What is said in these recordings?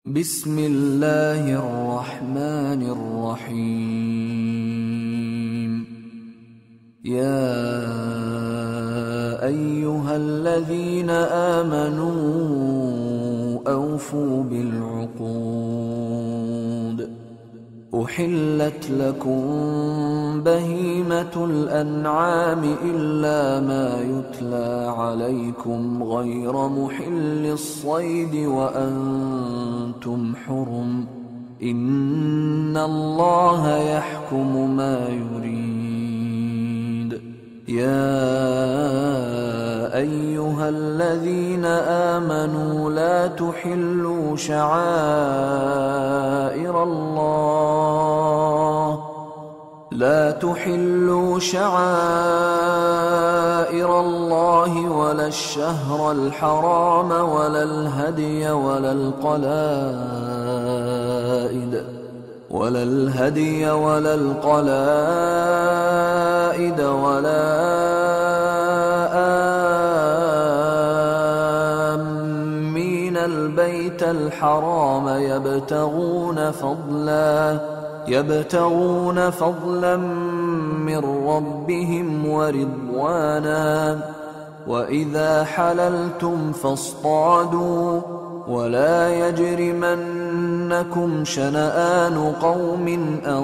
بسم الله الرحمن الرحيم. يا أيها الذين آمنوا أوفوا بالعقود. أحلت لكم بهيمة الأنعام إلا ما يتلى عليكم غير محل الصيد وأنتم حرم، إن الله يحكم ما يريد. يا أيها الذين آمنوا لا تحلوا شعائر الله ولا الشهر الحرام ولا الهدي ولا القلائد ولا آمين البيت الحرام يبتغون فضلا من ربهم ورضوانا. وإذا حللتم فاصطادوا، ولا يجرمنكم شنآن قوم أن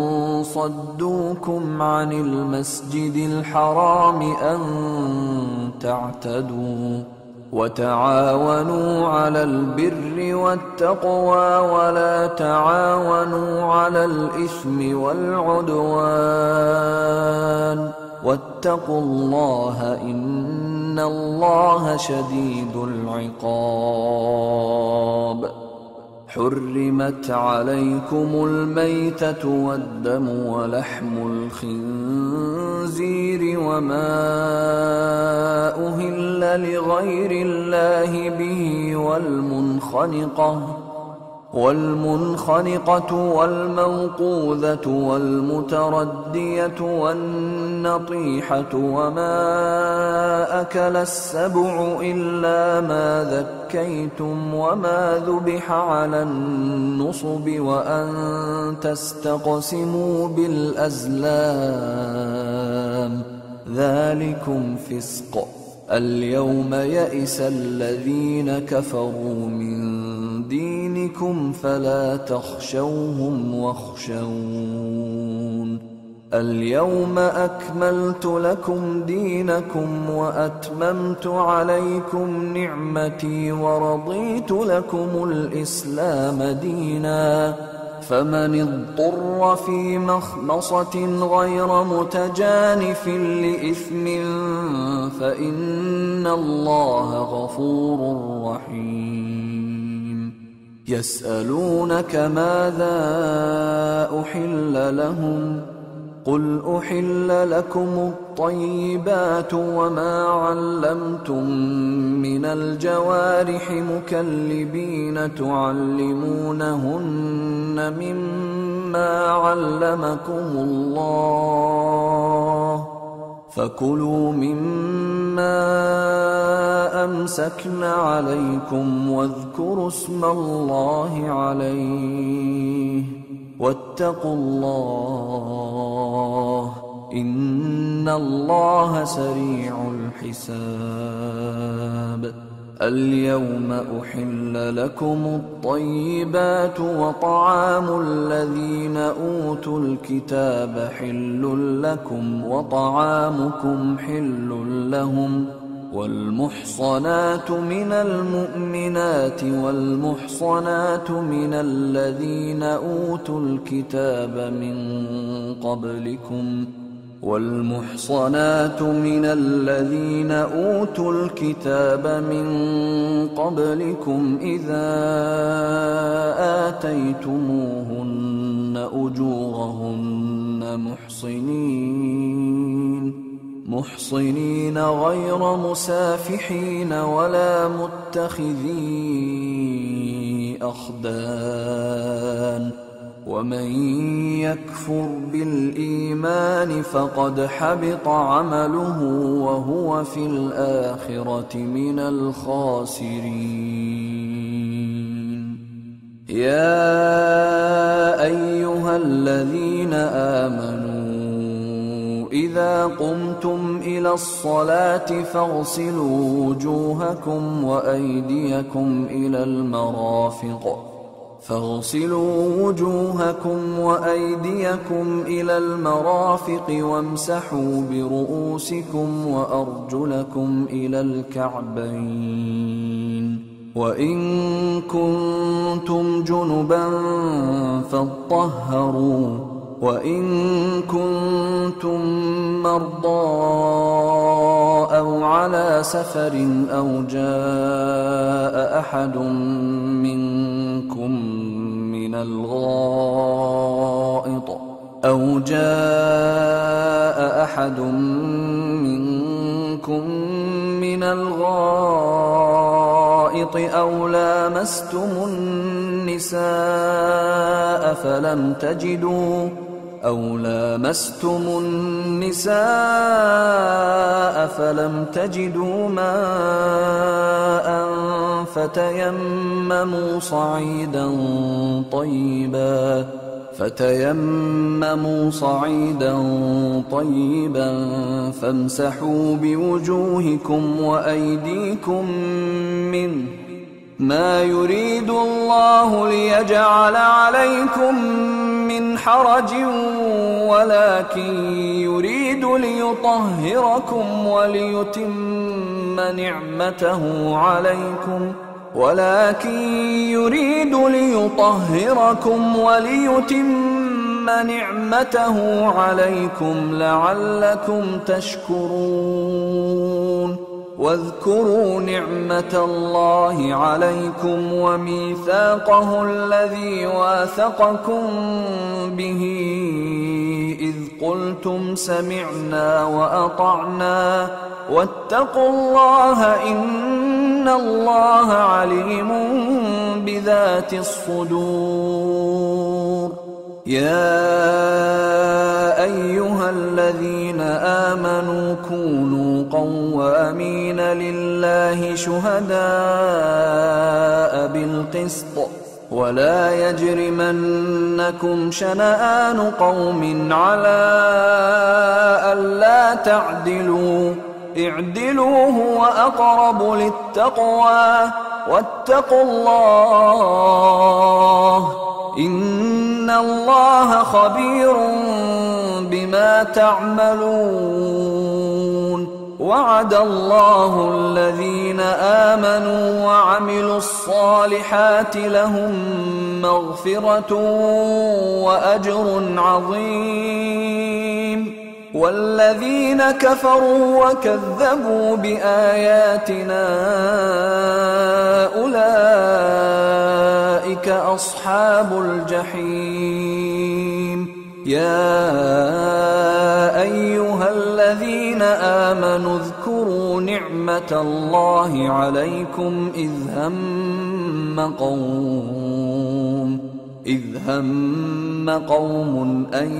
صدوكم عن المسجد الحرام أن تعتدوا. وتعاونوا على البر والتقوى ولا تعاونوا على الإثم والعدوان، واتقوا الله إن الله شديد العقاب. حرمت عليكم الميتة والدم ولحم الخنزير وما أهل لغير الله به والمنخنقة والموقوذة والمتردية والنطيحة وما أكل السبع إلا ما ذكيتم وما ذبح على النصب وأن تستقسموا بالأزلام، ذلكم فسق. اليوم يئس الذين كفروا من دينكم فلا تخشوهم واخشون. اليوم أكملت لكم دينكم وأتممت عليكم نعمتي ورضيت لكم الإسلام دينا. فمن اضطر في مخمصة غير متجانف لإثم فإن الله غفور رحيم. يسألونك ماذا أحل لهم؟ قل أحل لكم الطيبات وما علمتم من الجوارح مكلبين تعلمونهن مما علمكم الله، فكلوا مما أمسكن عليكم واذكروا اسم الله عليه واتقوا الله إن الله سريع الحساب. اليوم أحل لكم الطيبات وطعام الذين أوتوا الكتاب حل لكم وطعامكم حل لهم. والمحصنات من المؤمنات والمحصنات من الذين أوتوا الكتاب من قبلكم إذا آتيتموهن أجورهن محصنين غير مسافحين ولا متخذي أخدان. ومن يكفر بالإيمان فقد حبط عمله وهو في الآخرة من الخاسرين. يا أيها الذين آمنوا إذا قمتم إلى الصلاة فاغسلوا وجوهكم وأيديكم إلى المرافق وامسحوا برؤوسكم وأرجلكم إلى الكعبين، وإن كنتم جنبا فاطهروا، وإن كنتم مرضى أو على سفر أو جاء أحد منكم من الغائط أو لامستم النساء فلم تجدوا ماء فتيمموا صعيدا طيبا فامسحوا بوجوهكم وأيديكم منه، ما يريد الله ليجعل عليكم من حرج ولكن يريد ليطهركم وليتم نعمته عليكم لعلكم تشكرون. واذكروا نعمة الله عليكم وميثاقه الذي واثقكم به إذ قلتم سمعنا وأطعنا واتقوا الله إن الله عليم بذات الصدور. يا أيها الذين آمنوا كونوا قوامين لله شهداء بالقسط ولا يجرمنكم شنآن قوم على ألا تعدلوا، اعدلوا هو أقرب للتقوى واتقوا الله إن الله خبير بما تعملون. وعد الله الذين آمنوا وعملوا الصالحات لهم مغفرة وأجر عظيم، والذين كفروا وكذبوا بآياتنا أولئك أصحاب الجحيم. يا أيها الذين آمنوا اذكروا نعمة الله عليكم إذ هم قوم أن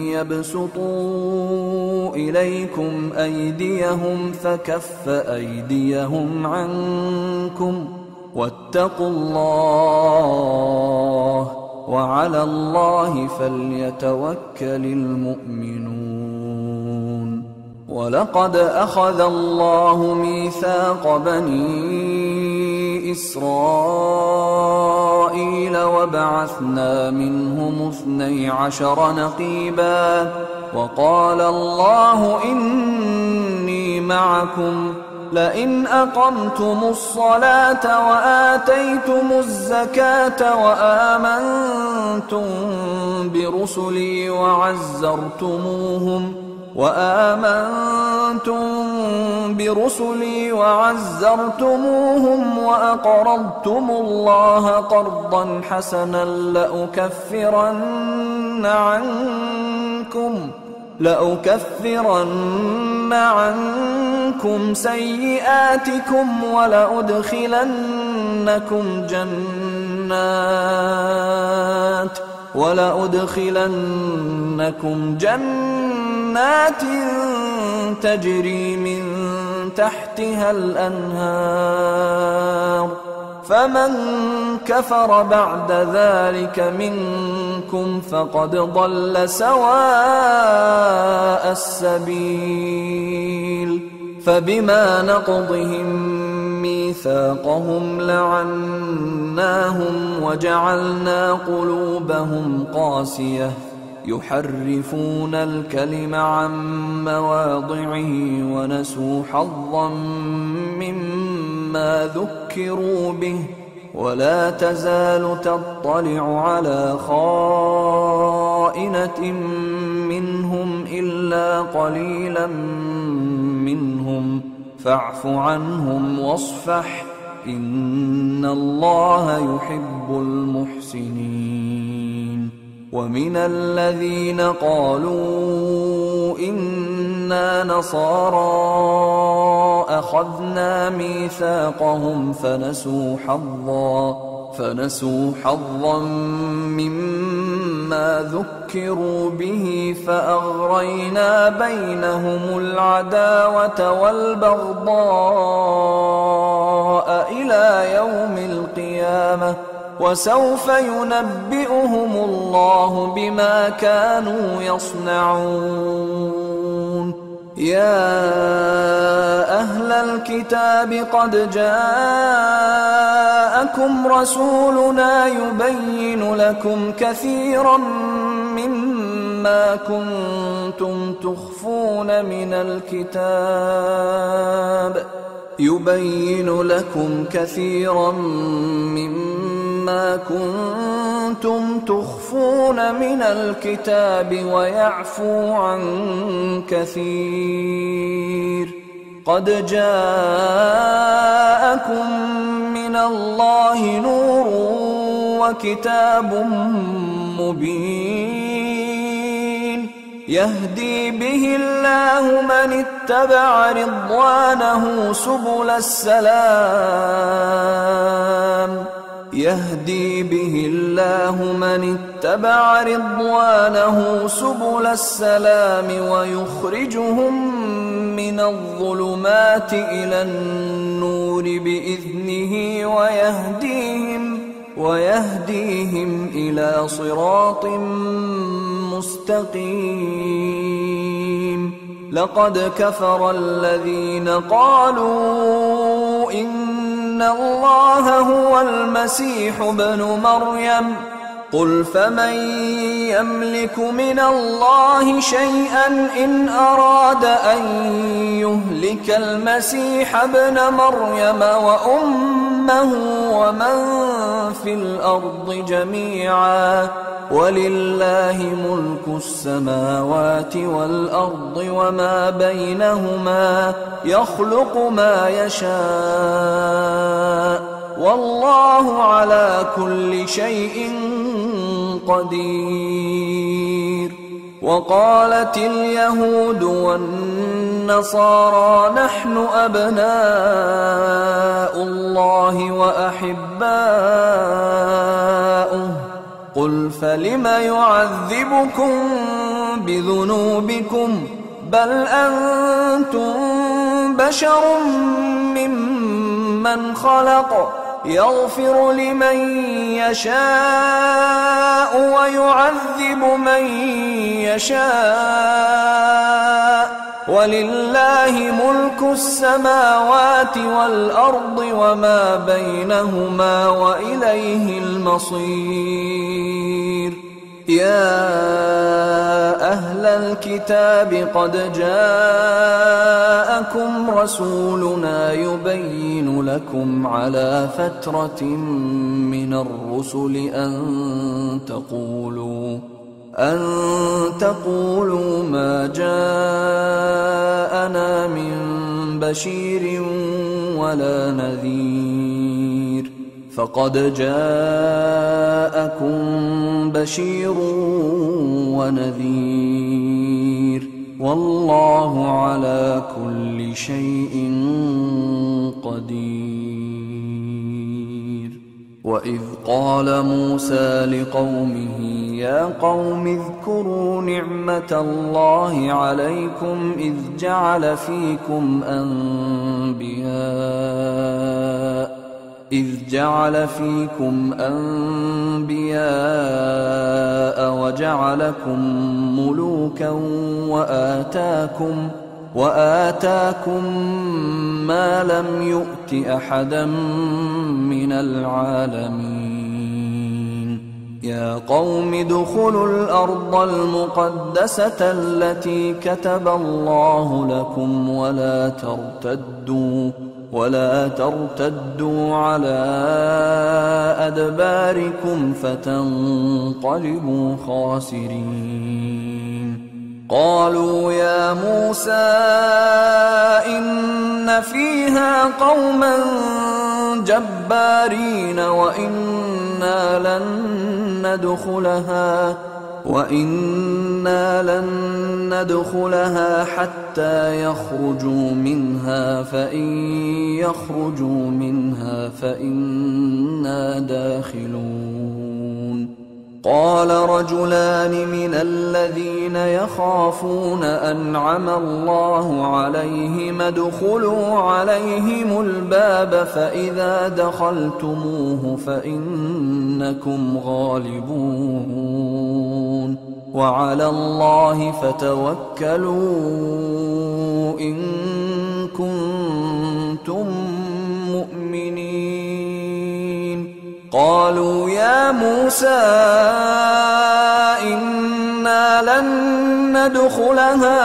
يبسطوا إليكم أيديهم فكف أيديهم عنكم واتقوا الله وعلى الله فليتوكل المؤمنون. ولقد أخذ الله ميثاق بني إسرائيل وبعثنا منهم 12 نقيبا وقال الله إني معكم لئن أقمتم الصلاة وآتيتم الزكاة وآمنتم برسلي وعزرتموهم وأقرضتم الله قرضا حسنا لأكفرن عنكم سيئاتكم ولأدخلنكم جنات تجري من تحتها الأنهار، فمن كفر بعد ذلك منكم فقد ضل سواء السبيل. فبما نقضهم ميثاقهم لعناهم وجعلنا قلوبهم قاسية يحرفون الكلم عن مواضعه ونسوا حظا مما ذكروا به، ولا تزال تطلع على خائنة منهم إلا قليلا منهم، فاعف عنهم واصفح إن الله يحب المحسنين. ومن الذين قالوا إنا نصارى أخذنا ميثاقهم فنسوا حظا مما ذكروا به فأغرينا بينهم العداوة والبغضاء إلى يوم القيامة، وسوف ينبئهم الله بما كانوا يصنعون. يا أهل الكتاب قد جاءكم رسولنا يبين لكم كثيرا مما كنتم تخفون من الكتاب ويعفو عن كثير. قد جاءكم من الله نور وكتاب مبين يهدي به الله من اتبع رضوانه سبل السلام ويخرجهم من الظلمات إلى النور بإذنه ويهديهم إلى صراط مستقيم. لقد كفر الذين قالوا إن الله هو المسيح ابن مريم، قل فمن يملك من الله شيئا إن أراد أن يهلك المسيح ابن مريم وأمه ومن في الأرض جميعا، ولله ملك السماوات والأرض وما بينهما يخلق ما يشاء والله على كل شيء قدير. وقالت اليهود والنصارى نحن أبناء الله وأحباؤه، قل فلم يعذبكم بذنوبكم بل أنتم بشر ممن خلق يغفر لمن يشاء ويعذب من يشاء، ولله ملك السماوات والأرض وما بينهما وإليه المصير. يا أهل الكتاب قد جاءكم رسولنا يبين لكم على فترة من الرسل أن تقولوا ما جاءنا من بشير ولا نذير، فقد جاءكم بشير ونذير والله على كل شيء قدير. وإذ قال موسى لقومه يا قوم اذكروا نعمة الله عليكم إذ جعل فيكم أنبياء أنبياء إذ جعل فيكم أنبياء وجعلكم ملوكا وآتاكم ما لم يؤت أحدا من العالمين يا قوم ادخلوا الأرض المقدسة التي كتب الله لكم ولا ترتدوا على أدباركم فتنقلبوا خاسرين قالوا يا موسى إن فيها قوما جبارين وإنا لن ندخلها حتى يخرجوا منها فإن يخرجوا منها فإنا داخلون قال رجلان من الذين يخافون أنعم الله عليهم ادخلوا عليهم الباب فإذا دخلتموه فإنكم غالبون وعلى الله فتوكلوا إن كنتم مؤمنين قالوا يا موسى إنا لن ندخلها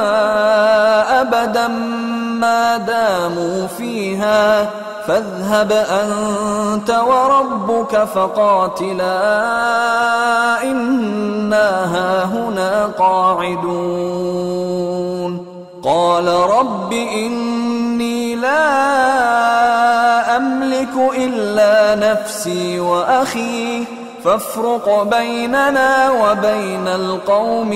أبدا ما داموا فيها فاذهب أنت وربك فقاتلا إنا هاهنا قاعدون قال رب إني لا أملك إلا نفسي وأخي فافرق بيننا وبين القوم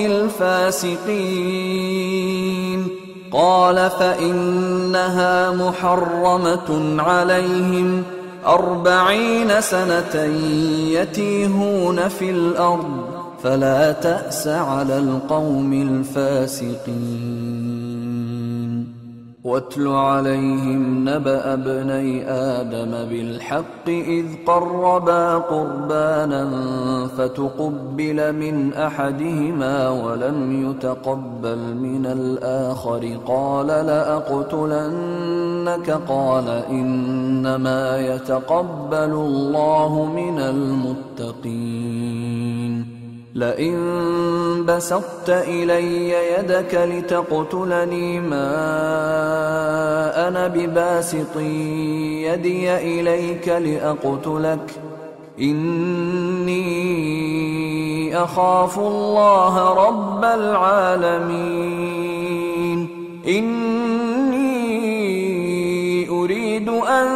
الفاسقين قال فإنها محرمة عليهم 40 سنة يتيهون في الأرض فلا تأس على القوم الفاسقين واتل عليهم نبأ ابني آدم بالحق إذ قربا قربانا فتقبل من أحدهما ولم يتقبل من الآخر قال لأقتلنك قال إنما يتقبل الله من المتقين لئن بسطت إلي يدك لتقتلني ما أنا بباسط يدي إليك لأقتلك إني أخاف الله رب العالمين إني أريد أن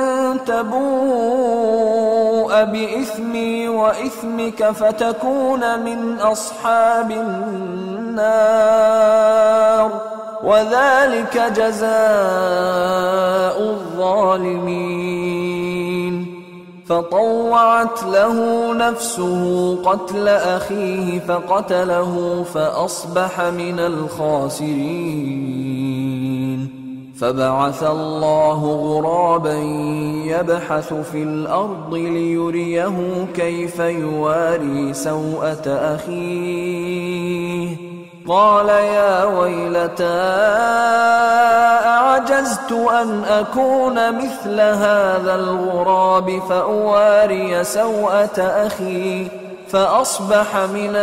تبوء بإثمي وإثمك فتكون من أصحاب النار وذلك جزاء الظالمين فطوعت له نفسه قتل أخيه فقتله فأصبح من الخاسرين فبعث الله غرابا يبحث في الأرض ليريه كيف يواري سوءة أخيه قال يا ويلتى أعجزت أن أكون مثل هذا الغراب فأواري سوءة أخي فأصبح من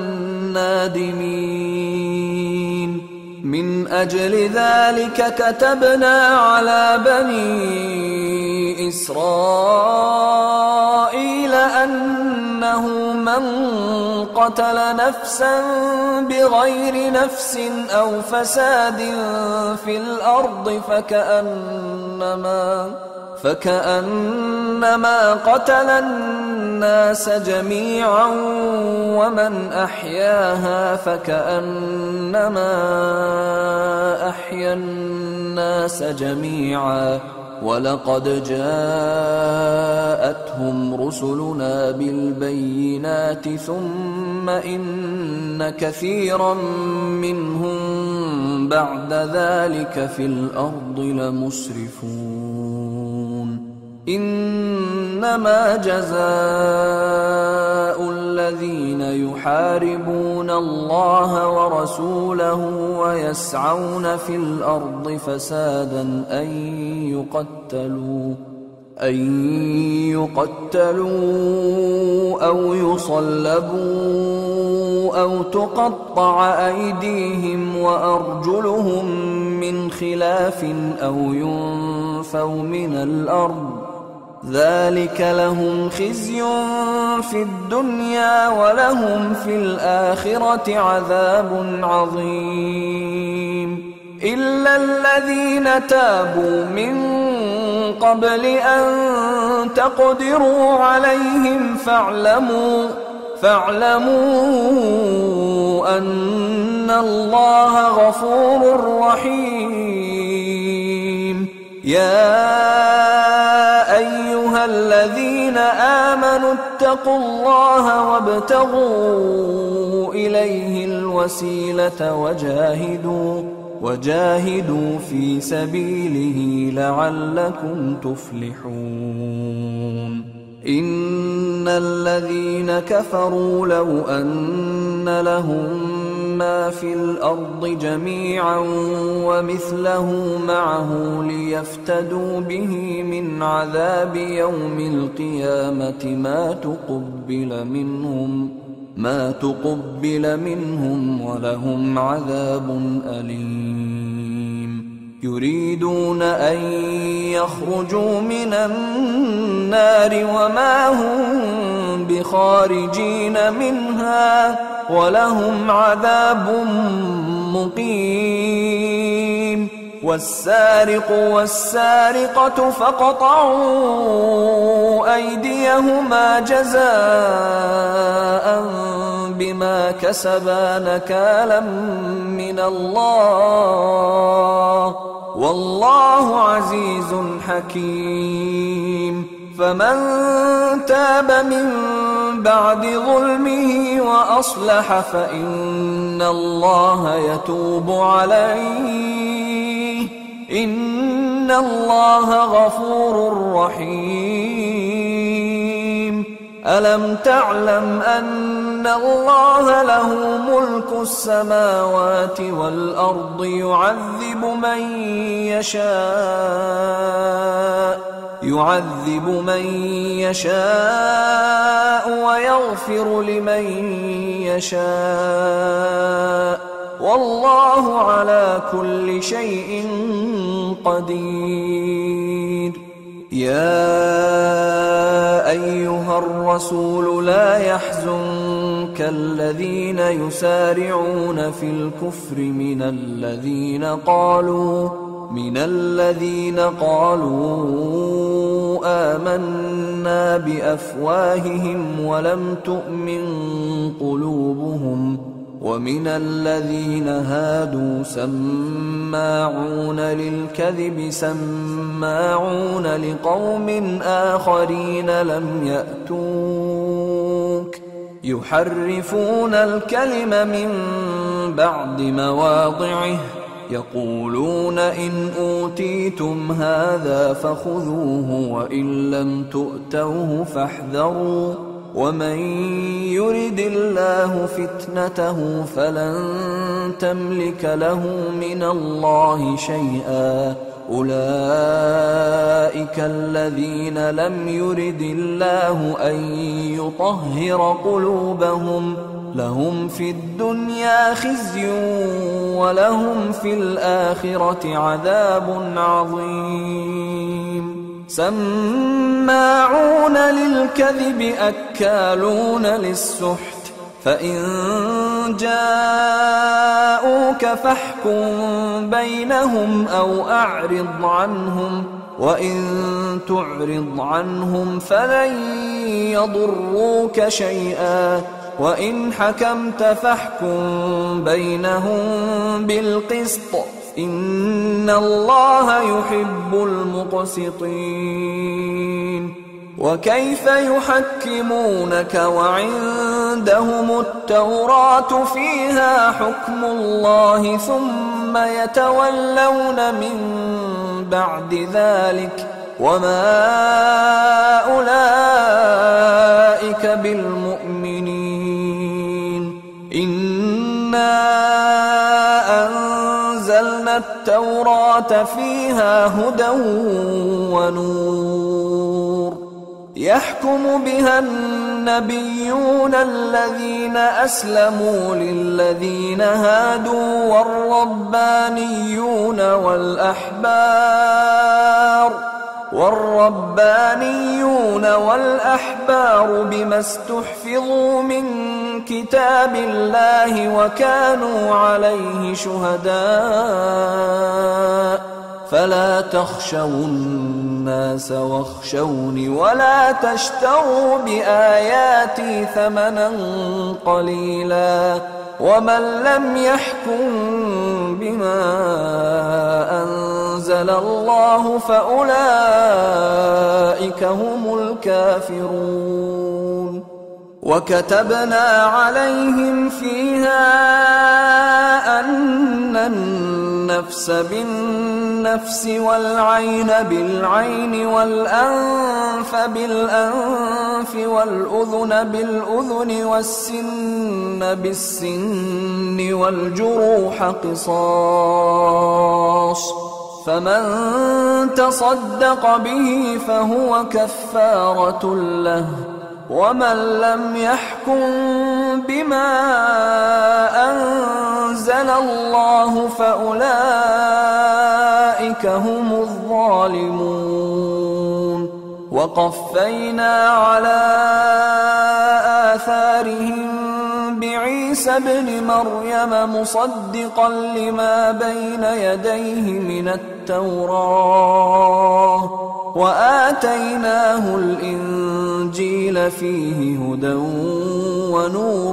النادمين من أجل ذلك كتبنا على بني إسرائيل أنه من قتل نفسا بغير نفس أو فساد في الأرض فكأنما قتل الناس جميعا ومن أحياها فكأنما أحيا الناس جميعا ولقد جاءتهم رسلنا بالبينات ثم إن كثيرا منهم بعد ذلك في الأرض لمسرفون إنما جزاء الذين يحاربون الله ورسوله ويسعون في الأرض فسادا أن يقتلوا أو يصلبوا أو تقطع أيديهم وأرجلهم من خلاف أو ينفوا من الأرض ذلك لهم خزي في الدنيا ولهم في الآخرة عذاب عظيم إلا الذين تابوا من قبل أن تقدروا عليهم فاعلموا أن الله غفور رحيم يا أيها الذين آمنوا اتقوا الله وابتغوا إليه الوسيلة وجاهدوا في سبيله لعلكم تفلحون إن الذين كفروا لو أن لهم ما في الأرض جميعا ومثله معه ليفتدوا به من عذاب يوم القيامة ما تقبل منهم ولهم عذاب أليم يريدون أن يخرجوا من النار وما هم بخارجين منها ولهم عذاب مقيم والسارق والسارقة فاقطعوا أيديهما جزاء بما كسبا نكالا من الله والله عزيز حكيم فمن تاب من بعد ظلمه وأصلح فإن الله يتوب عليه إن الله غفور رحيم ألم تعلم أن الله له ملك السماوات والأرض يعذب من يشاء ويغفر لمن يشاء والله على كل شيء قدير يا أيها الرسول لا يحزنك الذين يسارعون في الكفر من الذين قالوا آمنا بأفواههم ولم تؤمن قلوبهم ومن الذين هادوا سماعون للكذب سماعون لقوم آخرين لم يأتوك يحرفون الكلم من بعد مواضعه يقولون إن أوتيتم هذا فخذوه وإن لم تؤتوه فاحذروا ومن يرد الله فتنته فلن تملك له من الله شيئا أولئك الذين لم يرد الله أن يطهر قلوبهم لهم في الدنيا خزي ولهم في الآخرة عذاب عظيم سماعون للكذب أكالون للسحت فإن جاءوك فاحكم بينهم أو أعرض عنهم وإن تعرض عنهم فلن يضروك شيئا وإن حكمت فاحكم بينهم بالقسط إن الله يحب المقسطين. وكيف يحكمونك وعندهم التوراة فيها حكم الله ثم يتولون من بعد ذلك وما أولئك بالمؤمنين. إنا أنزلنا التوراة فيها هدى ونور يحكم بها النبيون الذين أسلموا للذين هادوا والربانيون والأحبار بما استحفظوا من كتاب الله وكانوا عليه شهداء. فلا تخشوا الناس واخشوني ولا تشتروا بآياتي ثمنا قليلا ومن لم يحكم بما أنزل الله فأولئك هم الكافرون. وكتبنا عليهم فيها أن النفس بالنفس والعين بالعين والأنف بالأنف والأذن بالأذن والسن بالسن والجروح قصاص، فمن تصدق به فهو كفارة له، ومن لم يحكم بما أنزل الله فأولئك هم الظالمون. وقفينا على آثارهم بعيسى ابن مريم مصدقا لما بين يديه من التوراة، وآتيناه الإنجيل فيه هدى ونور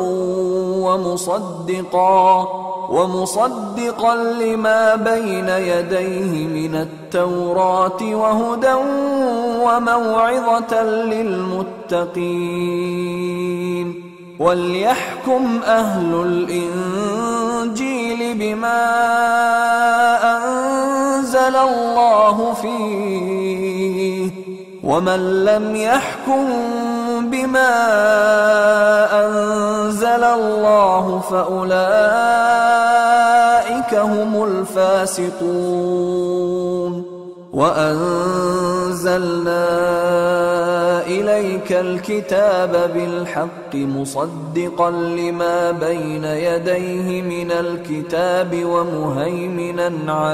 ومصدقا لما بين يديه من التوراة وهدى وموعظة للمتقين. وليحكم أهل الإنجيل بما أنزل الله فيه، ومن لم يحكم بما أنزل الله فأولئك هم الفاسقون. وأنزلنا إليك الكتاب بالحق مصدقا لما بين يديه من الكتاب ومهيمنا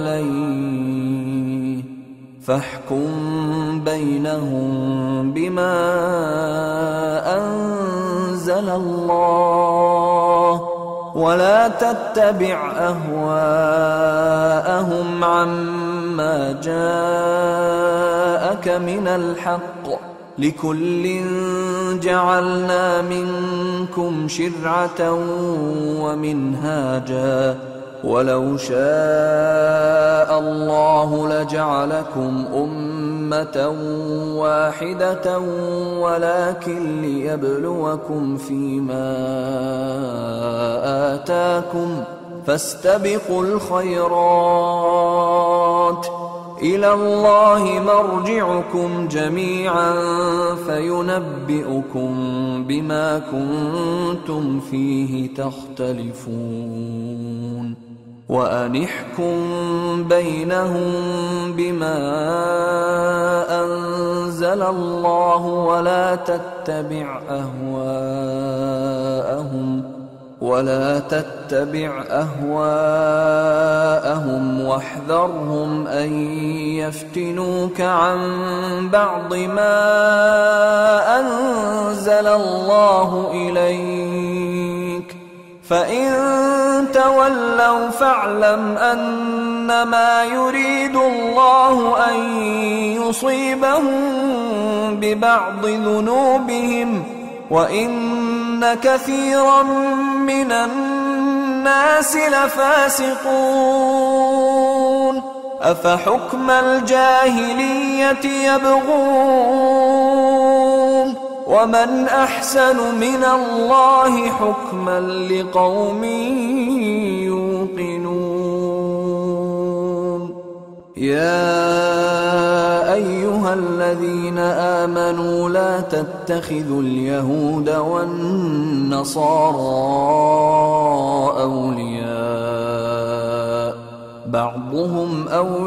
عليه، فاحكم بينهم بما أنزل الله، ولا تتبع أهواءهم عما جاءك من الحق، لكل جعلنا منكم شرعة ومنهاجا، ولو شاء الله لجعلكم أمة واحدة ولكن ليبلوكم فيما آتاكم، فاستبقوا الخيرات، إلى الله مرجعكم جميعا فينبئكم بما كنتم فيه تختلفون. وأن احكم بينهم بما أنزل الله ولا تتبع أهواءهم واحذرهم أن يفتنوك عن بعض ما أنزل الله إليك، فإن تولوا فاعلم أنما يريد الله أن يصيبهم ببعض ذنوبهم، وإن كثيرا من الناس لفاسقون. أفحكم الجاهلية يبغون ومن أحسن من الله حكما لقوم يوقنون. يا أيها الذين آمنوا لا تتخذوا اليهود والنصارى أولياء بعضهم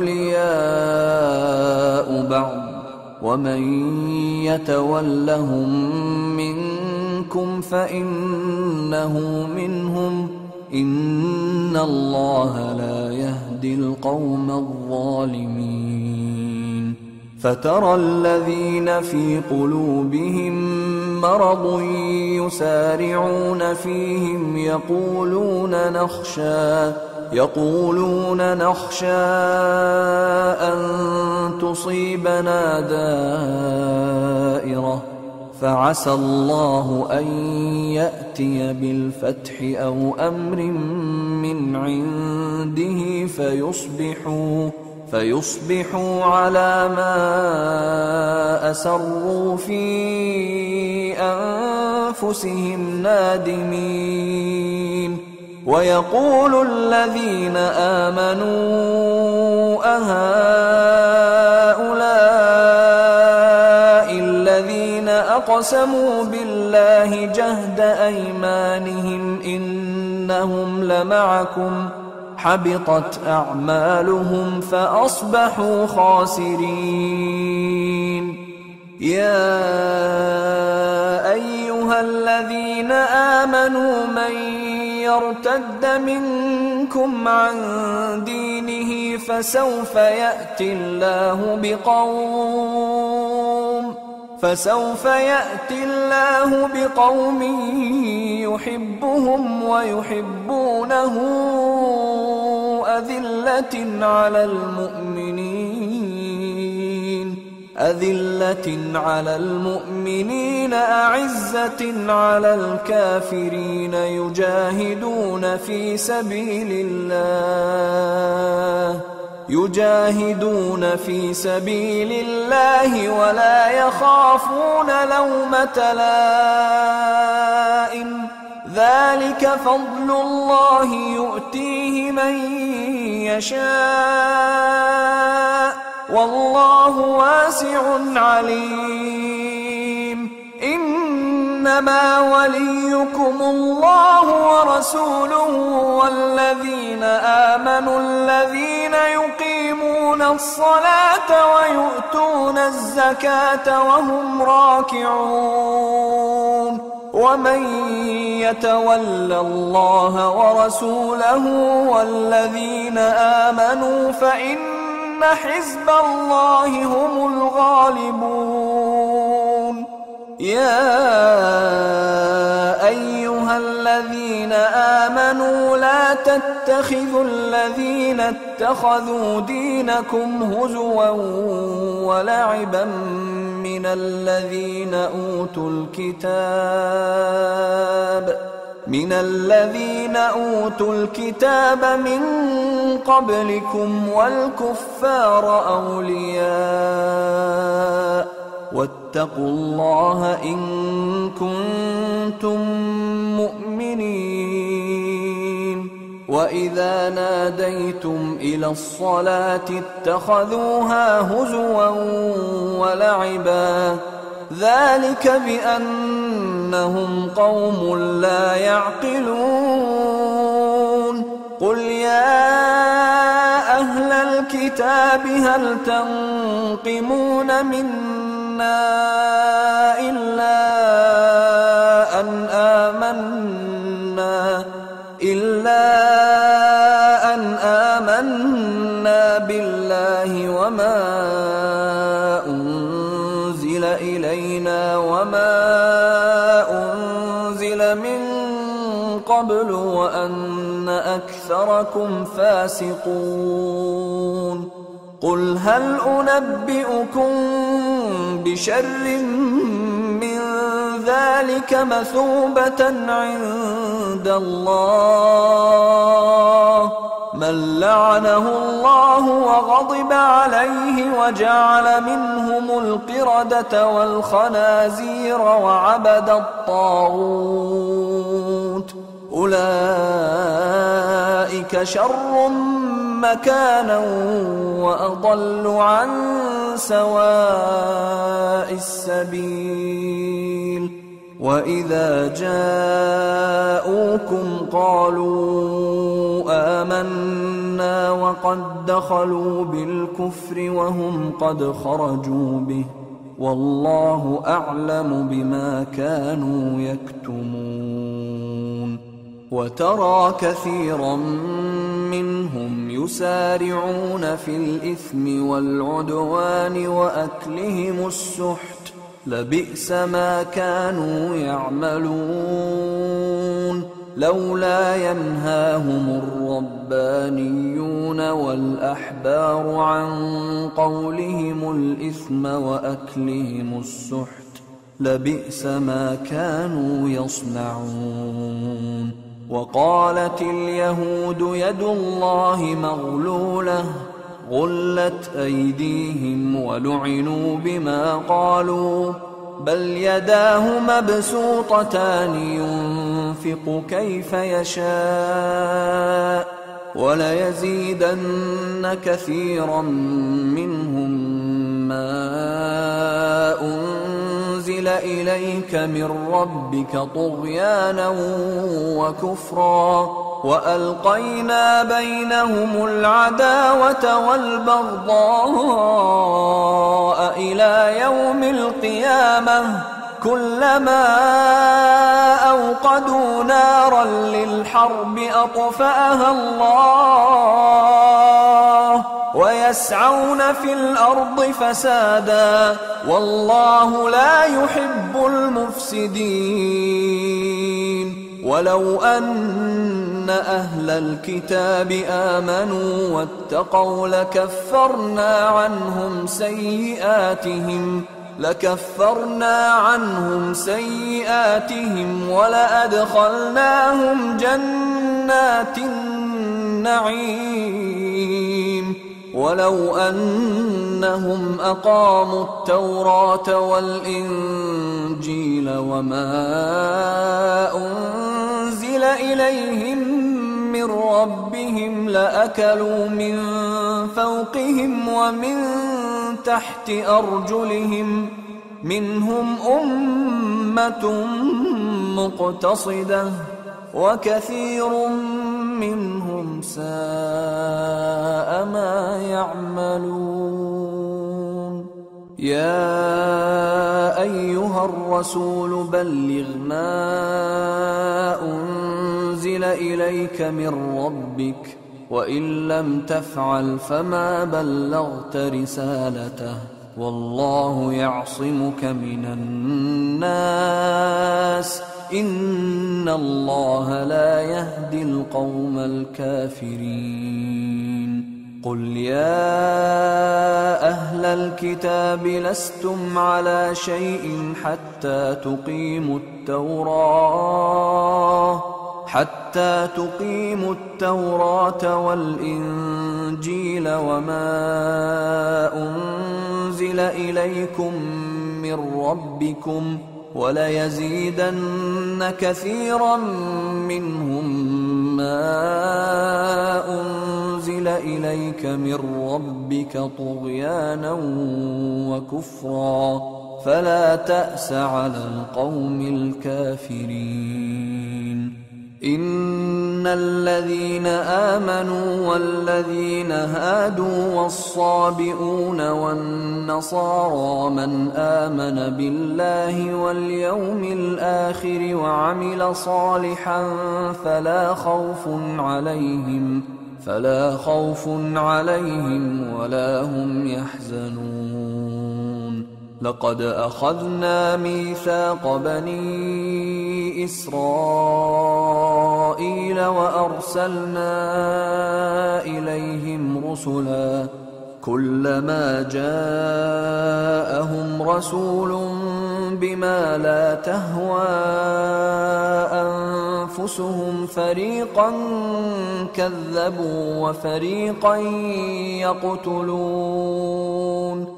أولياء بعض ومن يتولهم منكم فإنه منهم إن الله لا يهدي القوم الظالمين. فترى الذين في قلوبهم مرض يسارعون فيهم يقولون نخشى أن تصيبنا دائرة فعسى الله أن يأتي بالفتح أو أمر من عنده فيصبحوا على ما أسروا في أنفسهم نادمين. ويقول الذين آمنوا أهؤلاء الذين أقسموا بالله جهد أيمانهم إنهم لمعكم حبطت أعمالهم فأصبحوا خاسرين. يا أيها الذين آمنوا من يرتد منكم عن دينه فسوف يأتي الله بقوم يحبهم ويحبونه أذلة على المؤمنين أعزة على الكافرين يجاهدون في سبيل الله ولا يخافون لومة لائم ذلك فضل الله يؤتيه من يشاء والله واسع عليم. إنما وليكم الله ورسوله والذين آمنوا الذين يقيمون الصلاة ويؤتون الزكاة وهم راكعون. ومن يتول الله ورسوله والذين آمنوا فإن حزب الله هم الغالبون. يا أيها الذين آمنوا لا تتخذوا الذين اتخذوا دينكم هزوا ولعبا من الذين أوتوا الكتاب من قبلكم والكفار أولياء واتقوا الله إن كنتم مؤمنين. وإذا ناديتم إلى الصلاة اتخذوها هزوا ولعبا ذلك بأنهم قوم لا يعقلون. قل يا أهل الكتاب هل تنقمون منا إلا أن آمنا بالله وما أنزل إلينا وما أنزل من قبل وأن أكثركم فاسقون. قل هل أنبئكم بشر من ذلك مثوبة عند الله من لعنه الله وغضب عليه وجعل منهم القردة والخنازير وعبد الطاغوت أولئك شر مكانا وأضل عن سواء السبيل وإذا جاءوكم قالوا آمنا وقد دخلوا بالكفر وهم قد خرجوا به والله أعلم بما كانوا يكتمون وترى كثيرا منهم يسارعون في الإثم والعدوان وأكلهم السحت لبئس ما كانوا يعملون لولا ينهاهم الربانيون والأحبار عن قولهم الإثم وأكلهم السحت لبئس ما كانوا يصنعون وقالت اليهود يد الله مغلولة غلت أيديهم ولعنوا بما قالوا بل يداه مبسوطتان ينفق كيف يشاء وليزيدن كثيرا منهم ما أنزل إليك من ربك طغيانا وكفرا وألقينا بينهم العداوة والبغضاء إلى يوم القيامة كلما أوقدوا نارا للحرب أطفأها الله ويسعون في الأرض فسادا والله لا يحب المفسدين ولو أن أهل الكتاب آمنوا واتقوا لكفرنا عنهم سيئاتهم ولأدخلناهم جنات النعيم ولو أنهم أقاموا التوراة والإنجيل وما أنزل إليهم من ربهم لأكلوا من فوقهم ومن تحت أرجلهم منهم أمة مقتصدة وكثير منهم ساء ما يعملون يا أيها الرسول بلغ ما أنزل إليك من ربك وإن لم تفعل فما بلغت رسالته والله يعصمك من الناس إن الله لا يهدي القوم الكافرين قل يا أهل الكتاب لستم على شيء حتى تقيموا التوراة والإنجيل وما أنزل إليكم من ربكم وليزيدن كثيرا منهم ما أنزل إليك من ربك طغيانا وكفرا فلا تأس على القوم الكافرين إن الذين آمنوا والذين هادوا والصابئون والنصارى من آمن بالله واليوم الآخر وعمل صالحا فلا خوف عليهم ولا هم يحزنون لقد أخذنا ميثاق بني إسرائيل وأرسلنا إليهم رسلا كلما جاءهم رسول بما لا تهوى أنفسهم فريقا كذبوا وفريقا يقتلون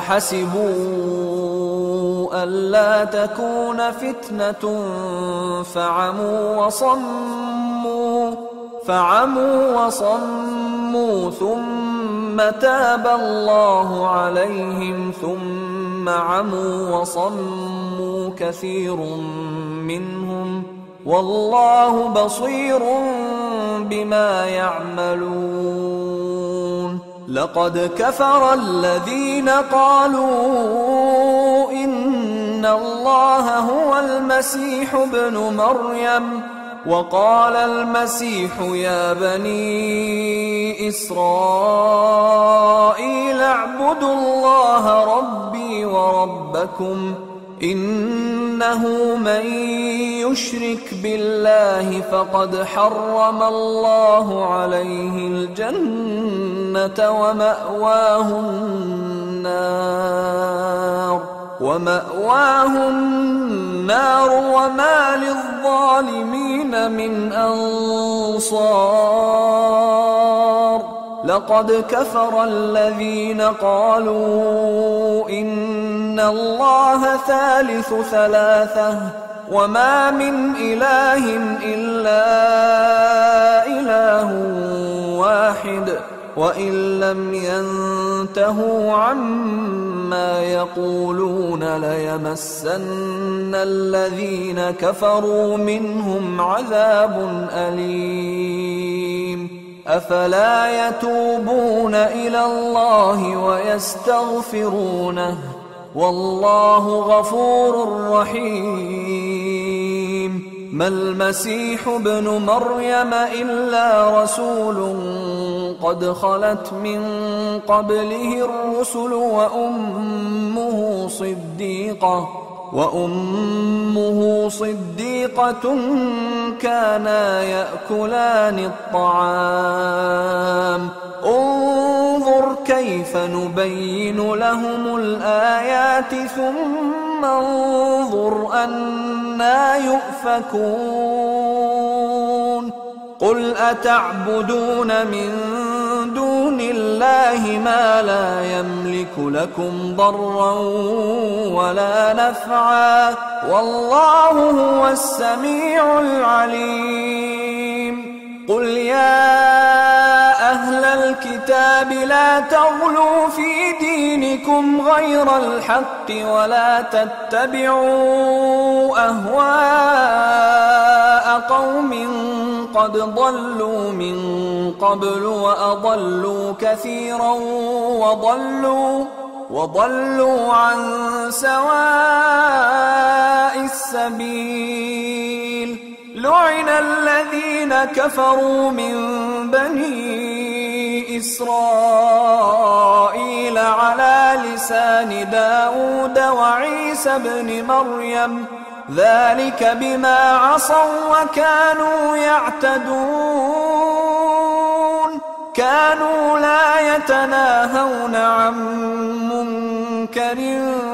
وحسبوا ألا تكون فتنة فعموا وصموا ثم تاب الله عليهم ثم عموا وصموا كثير منهم والله بصير بما يعملون. لقد كفر الذين قالوا إن الله هو المسيح ابن مريم وقال المسيح يا بني إسرائيل اعبدوا الله ربي وربكم إنه من يشرك بالله فقد حرم الله عليه الجنة ومأواه النار وما للظالمين من أنصار. لقد كفر الذين قالوا إن الله ثالث ثلاثة وما من إله إلا إله واحد وإن لم ينتهوا عما يقولون ليمسن الذين كفروا منهم عذاب أليم. أفلا يتوبون إلى الله ويستغفرونه والله غفور رحيم. ما المسيح ابن مريم إلا رسول قد خلت من قبله الرسل وأمه صديقة كانا يأكلان الطعام. انظر كيف نبين لهم الآيات ثم انظر أنى يؤفكون. قل أتعبدون من دون الله ما لا يملك لكم ضرا ولا نفعا والله هو السميع العليم. قل يا أهل الكتاب لا تغلوا في دينكم غير الحق ولا تتبعوا أهواء قوم قد ضلوا من قبل وأضلوا كثيرا وضلوا عن سواء السبيل. لعن الذين كفروا من بني إسرائيل على لسان داود وعيسى بن مريم ذلك بما عصوا وكانوا يعتدون. كانوا لا يتناهون عن منكر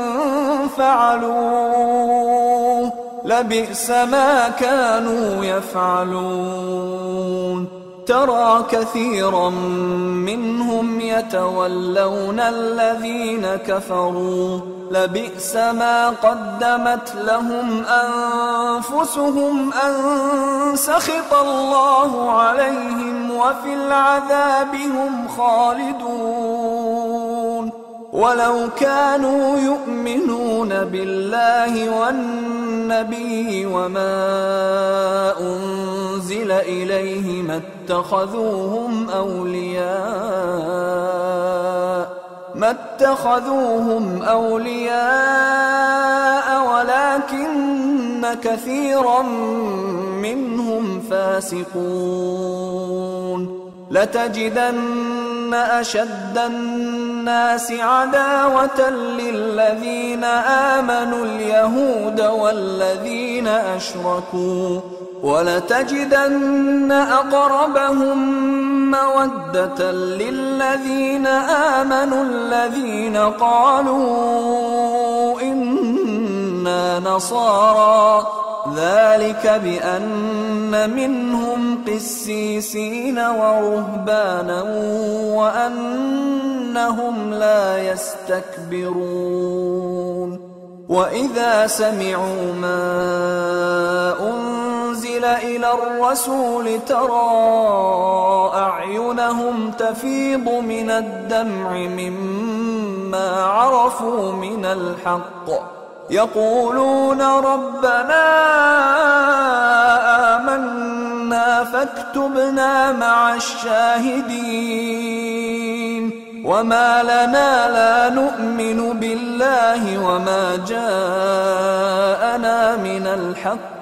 فعلوه لبئس ما كانوا يفعلون. ترى كثيرا منهم يتولون الذين كفروا لبئس ما قدمت لهم أنفسهم أن سخط الله عليهم وفي العذاب هم خالدون. ولو كانوا يؤمنون بالله والنبي وما أنزل إليه ما اتخذوهم أولياء ولكن كثيرا منهم فاسقون. لتجدن أشد الناس عداوة للذين آمنوا اليهود والذين أشركوا ولتجدن أقربهم مودة للذين آمنوا الذين قالوا إنا نصارى ذلك بأن منهم قسيسين ورهبانا وأنهم لا يستكبرون وإذا سمعوا ما أنزل إلى الرسول ترى أعينهم تفيض من الدمع مما عرفوا من الحق يقولون ربنا آمنا فاكتبنا مع الشاهدين وما لنا لا نؤمن بالله وما جاءنا من الحق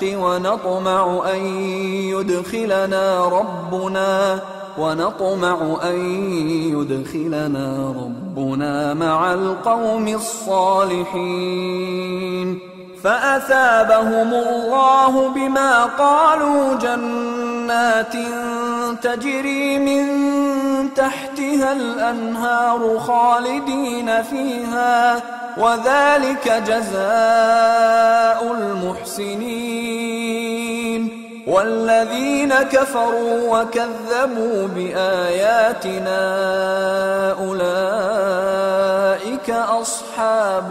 ونطمع أن يدخلنا ربنا مع القوم الصالحين فأثابهم الله بما قالوا جنات تجري من تحتها الأنهار خالدين فيها وذلك جزاء المحسنين والذين كفروا وكذبوا بآياتنا أولئك أصحاب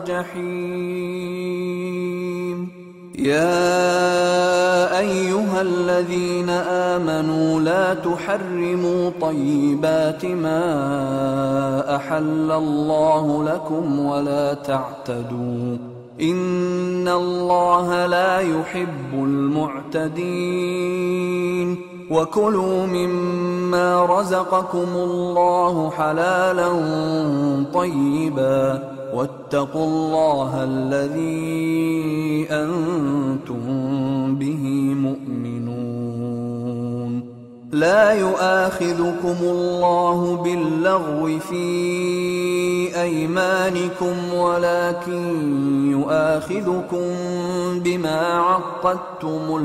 الجحيم يا أيها الذين آمنوا لا تحرموا طيبات ما أحل الله لكم ولا تعتدوا إن الله لا يحب المعتدين وكلوا مما رزقكم الله حلالا طيبا واتقوا الله الذي أنتم به مؤمنون لا يؤاخذكم الله باللغو في أيمانكم ولكن يؤاخذكم بما عقدتم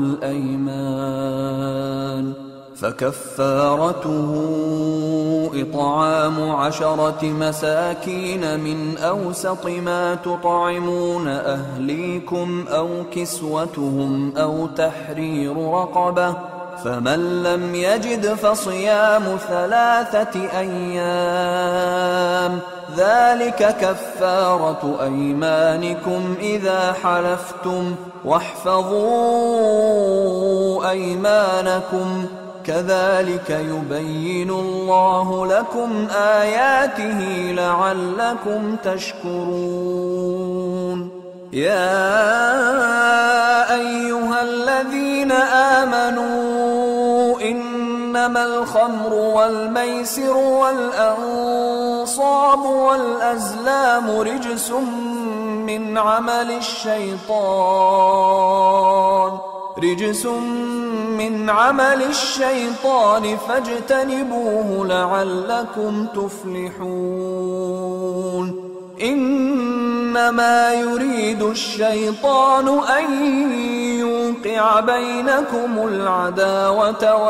الأيمان فكفارته إطعام 10 مساكين من أوسط ما تطعمون أهليكم أو كسوتهم أو تحرير رقبة فمن لم يجد فصيام 3 أيام ذلك كفارة أيمانكم إذا حلفتم واحفظوا أيمانكم كذلك يبين الله لكم آياته لعلكم تشكرون يا أيها الذين آمنوا إنما الخمر والميسر والأنصاب والأزلام رجس من عمل الشيطان فاجتنبوه لعلكم تفلحون إنما يريد الشيطان أن يوقع بينكم العداوة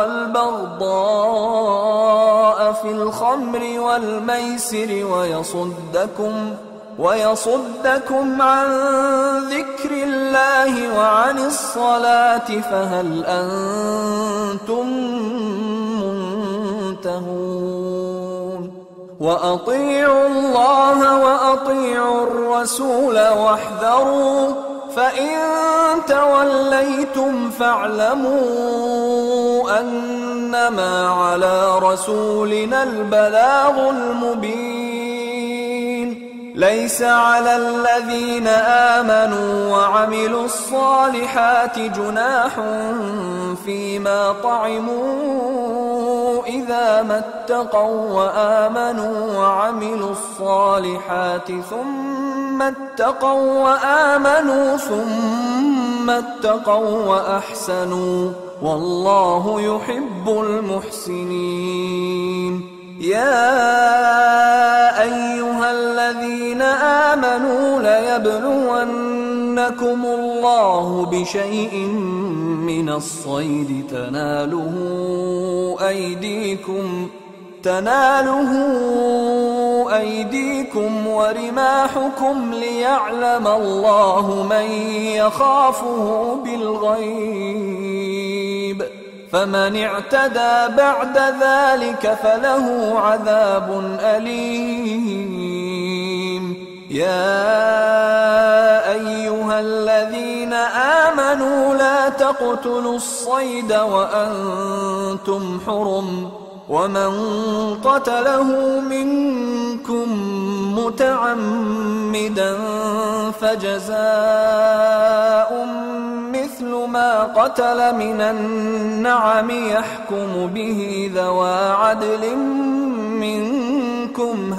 والبغضاء في الخمر والميسر ويصدكم عن ذكر الله وعن الصلاة فهل أنتم منتهون وأطيعوا الله وأطيعوا الرسول واحذروا فإن توليتم فاعلموا أنما على رسولنا البلاغ المبين ليس على الذين آمنوا وعملوا الصالحات جناح فيما طعموا إذا ما اتقوا وآمنوا وعملوا الصالحات ثم اتقوا وأحسنوا والله يحب المحسنين يا أيها الذين آمنوا ليبلونكم الله بشيء من الصيد تناله أيديكم ورماحكم ليعلم الله من يخافه بالغيب، فمن اعتدى بعد ذلك فله عذاب أليم. يا أيها الذين آمنوا لا تقتلوا الصيد وأنتم حرم، ومن قتله منكم متعمدا فجزاء مثل ما قتل من النعم يحكم به ذوى عدل منكم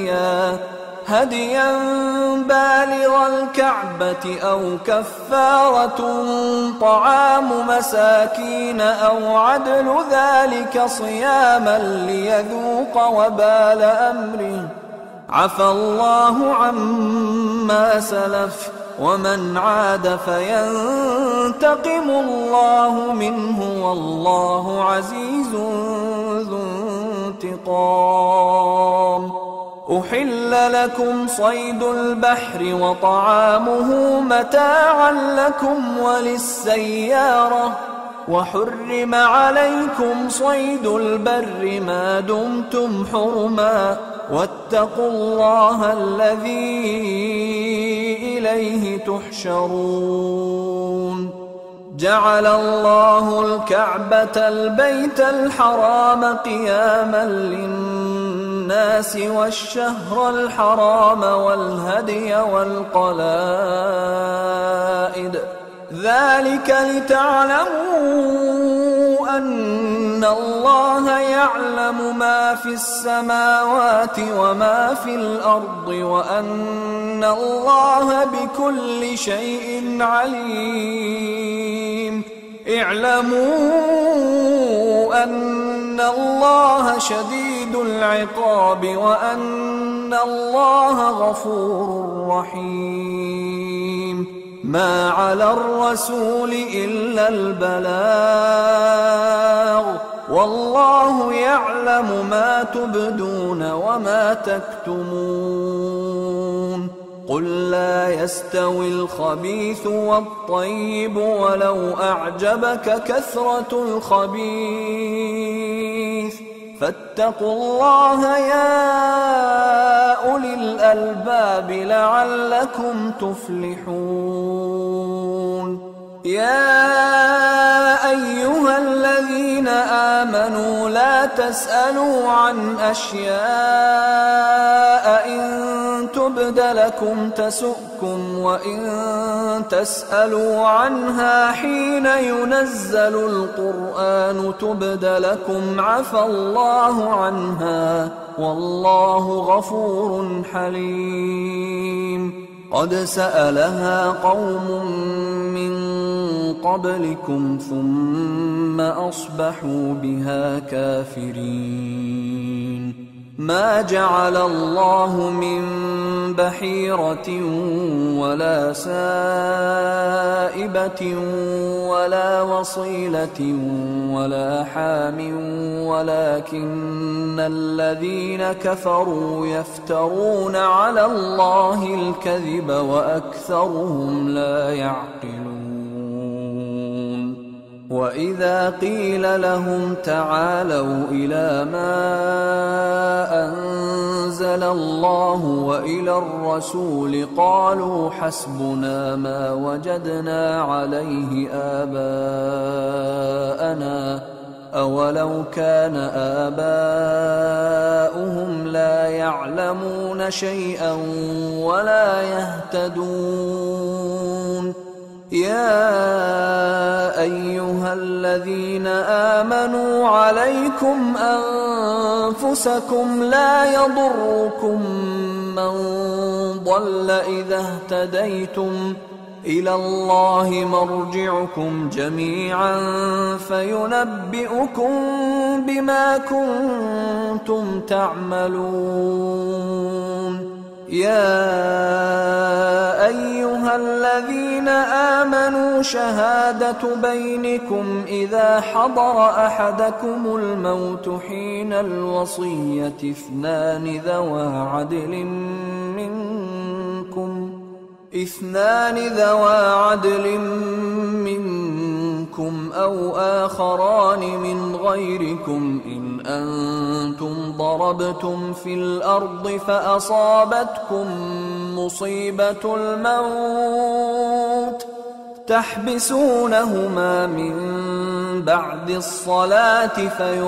هديا بالغ الكعبة أو كفارة طعام مساكين أو عدل ذلك صياما ليذوق وبال أمره، عفى الله عما سلف، ومن عاد فينتقم الله منه والله عزيز ذو انتقام. أحل لكم صيد البحر وطعامه متاعا لكم وللسيارة، وحرم عليكم صيد البر ما دمتم حرما، واتقوا الله الذي إليه تحشرون. جعل الله الكعبة البيت الحرام قياما للناس والشهر الحرام والهدي والقلائد، ذلك لتعلموا أن الله يعلم ما في السماوات وما في الأرض، وأن الله بكل شيء عليم. اعلموا أن الله شديد العقاب وأن الله غفور رحيم. ما على الرسول إلا البلاغ، والله يعلم ما تبدون وما تكتمون. قل لا يستوي الخبيث والطيب ولو أعجبك كثرة الخبيث، فاتقوا الله يا أولي الألباب لعلكم تفلحون. يا أيها الذين آمنوا لا تسألوا عن أشياء إن تبد لكم تسؤكم، وإن تسألوا عنها حين ينزل القرآن تبد لكم عفى الله عنها، والله غفور حليم. قد سألها قوم من قبلكم ثم أصبحوا بها كافرين. ما جعل الله من بحيرة ولا سائبة ولا وصيلة ولا حام، ولكن الذين كفروا يفترون على الله الكذب وأكثرهم لا يعقلون. وإذا قيل لهم تعالوا إلى ما أنزل الله وإلى الرسول قالوا حسبنا ما وجدنا عليه آباءنا، أولو كان آباؤهم لا يعلمون شيئا ولا يهتدون. يا أيها الذين آمنوا عليكم أنفسكم لا يضركم من ضل إذا اهتديتم، إلى الله مرجعكم جميعا فينبئكم بما كنتم تعملون. يا أيها الذين آمنوا شهادة بينكم إذا حضر أحدكم الموت حين الوصية اثنان ذوى عدل منكم أو آخران من غيركم إن أنتم ضربتم في الأرض فأصابتكم مصيبة الموت تحبسونهما من بعد الصلاة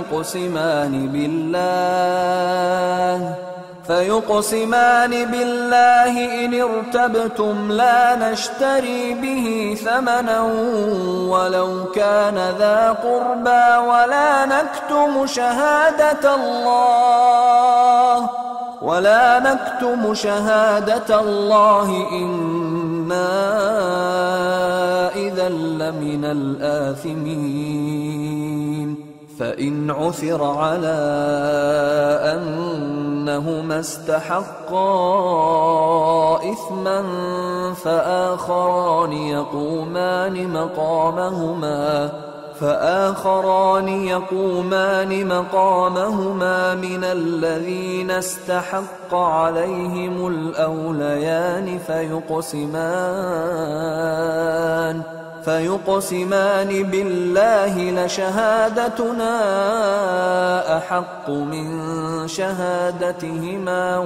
فيقسمان بالله إن ارتبتم لا نشتري به ثمنا ولو كان ذا قربى ولا نكتم شهادة الله إنا إذا لمن الآثمين فإن عثر على أنهما استحقا إثما فآخران يقومان مقامهما من الذين استحق عليهم الأوليان فيقسمان بالله لشهادتنا أحق من شهادتهما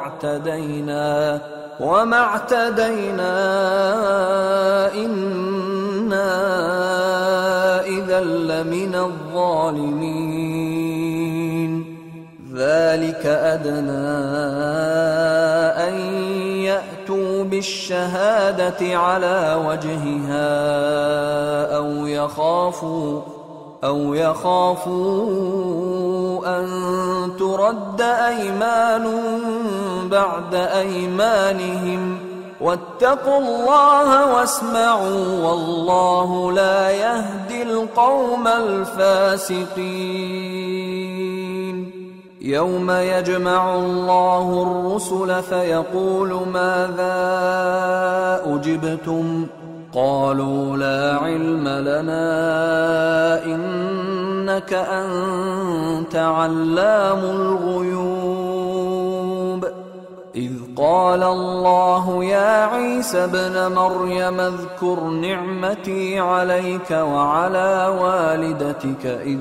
وما اعتدينا إنا إذا لمن الظالمين ذلك أدنى أن يأتوا بالشهادة على وجهها أو يخافوا أن ترد أيمان بعد أيمانهم واتقوا الله واسمعوا والله لا يهدي القوم الفاسقين يوم يجمع الله الرسل فيقول ماذا أجبتم قالوا لا علم لنا إنك أنت علام الغيوب إذ قال الله يا عيسى ابن مريم اذكر نعمتي عليك وعلى والدتك إذ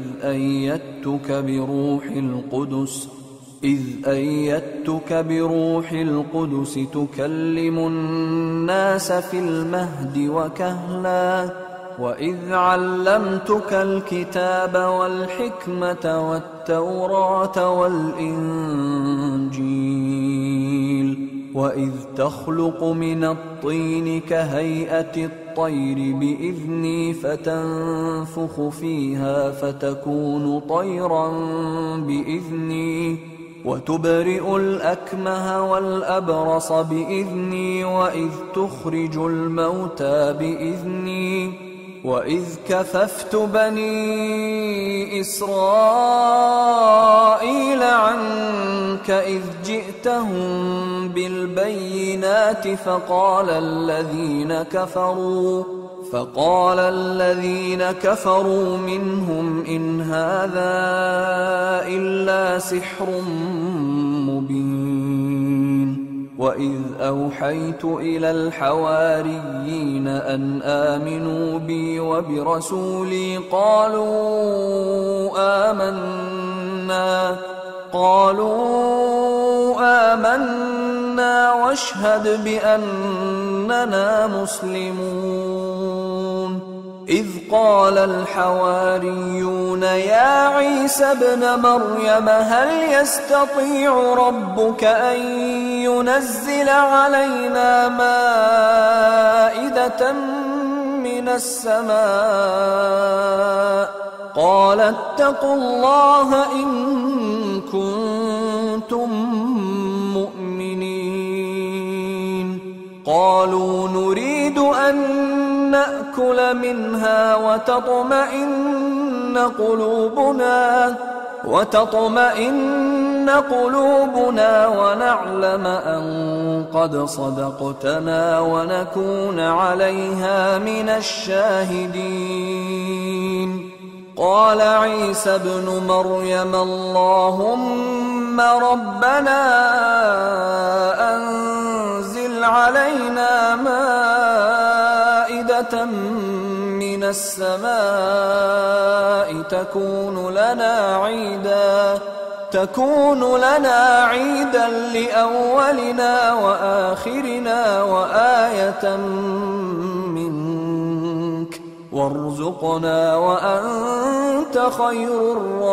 أيدتك بروح القدس تكلم الناس في المهد وكهلا وإذ علمتك الكتاب والحكمة والتوراة والإنجيل وإذ تخلق من الطين كهيئة الطير بإذني فتنفخ فيها فتكون طيرا بإذني وتبرئ الأكمه والأبرص بإذني وإذ تخرج الموتى بإذني وإذ كففت بني إسرائيل عنك إذ جئتهم بالبينات فقال الذين كفروا منهم إن هذا إلا سحر مبين وإذ أوحيت إلى الحواريين أن آمنوا بي وبرسولي قالوا آمنا واشهد بأننا مسلمون إذ قال الحواريون يا عيسى ابن مريم هل يستطيع ربك أن ينزل علينا مائدة من السماء قال اتقوا الله إن كنتم مؤمنين قالوا نريد أن نأكل منها وتطمئن قلوبنا ونعلم أن قد صدقتنا ونكون عليها من الشاهدين. قال عيسى ابن مريم اللهم ربنا أنزل علينا مائدة من السماء تكون لنا عيدا لأولنا وآخرنا وآية منك وارزقنا وأنت خير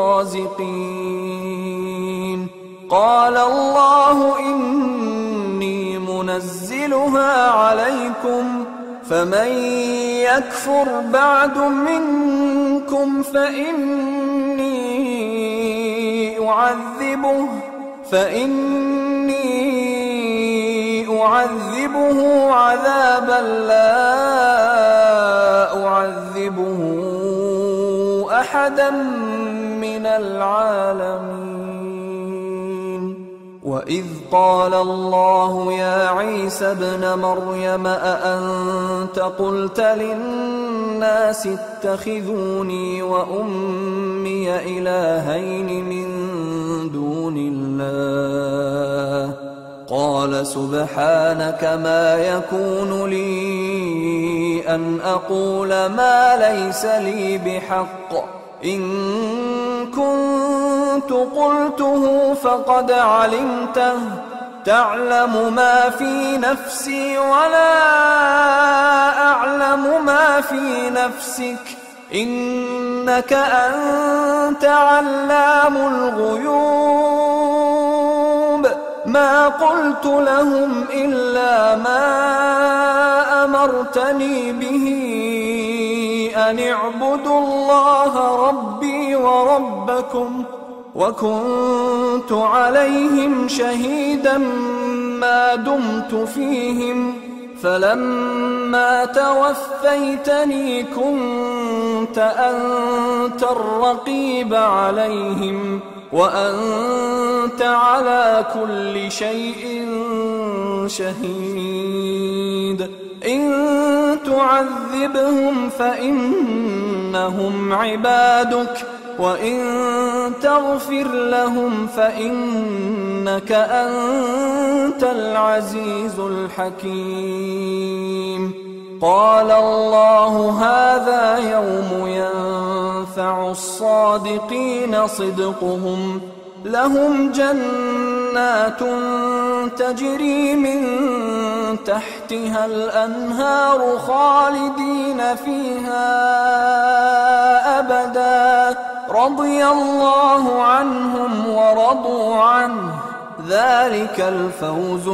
الرازقين. قال الله إني منزلها عليكم فمن يكفر بعد منكم فإني أعذبه عذابا لا أعذبه أحدا من العالمين. وإذ قال الله يا عيسى ابن مريم أأنت قلت للناس اتخذوني وأمي إلهين من دون الله قال سبحانك ما يكون لي أن أقول ما ليس لي بحق إن كنت قلته فقد علمته تعلم ما في نفسي ولا أعلم ما في نفسك إنك أنت علام الغيوب. ما قلت لهم إلا ما أمرتني به أن اعبدوا الله ربي وربكم وكنت عليهم شهيدا ما دمت فيهم فلما توفيتني كنت أنت الرقيب عليهم وأنت على كل شيء شهيد. إن تعذبهم فإنهم عبادك وإن تغفر لهم فإنك أنت العزيز الحكيم. قال الله هذا يوم ينفع الصادقين صدقهم لهم جنات تجري من تحتها الأنهار خالدين فيها أبدا رضي الله عنهم ورضوا عنه ذلك الفوز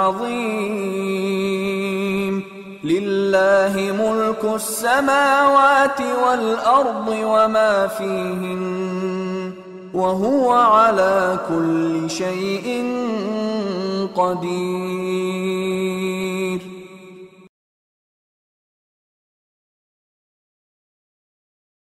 العظيم. لله ملك السماوات والأرض وما فيهن وهو على كل شيء قدير.